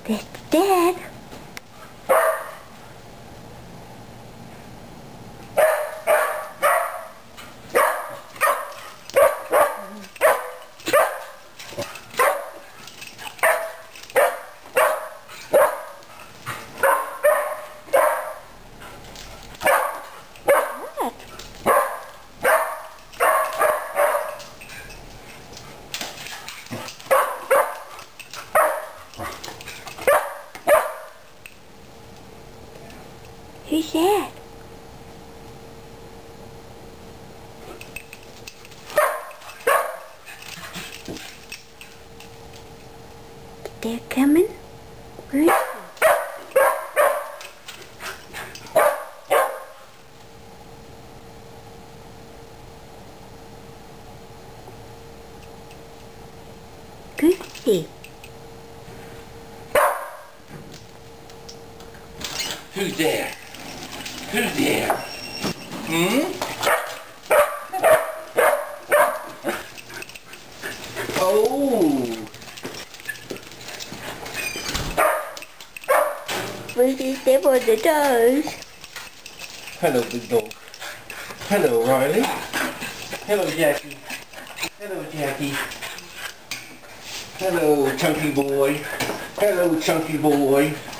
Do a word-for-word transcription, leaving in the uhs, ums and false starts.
That's Dad. Who's that? They're coming? Where is he? Goofy. Who's there? Who's there? Hmm? Oh! Where's he step on the toes? Hello, big dog. Hello, Riley. Hello, Jackie. Hello, Jackie. Hello, chunky boy. Hello, chunky boy.